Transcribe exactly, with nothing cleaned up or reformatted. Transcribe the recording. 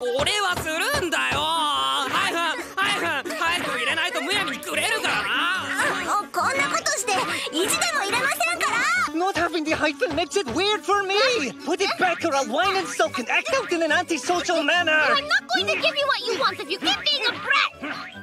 俺はするんだよ。早く早く早く入れないとむやみにくれるからな。 こんなことして意地でも入れませんから。 Not having the hyphen makes it weird for me. Put it back or I'll whine and sulk and act out in an antisocial manner. I'm not going to give you what you want if you keep being a brat.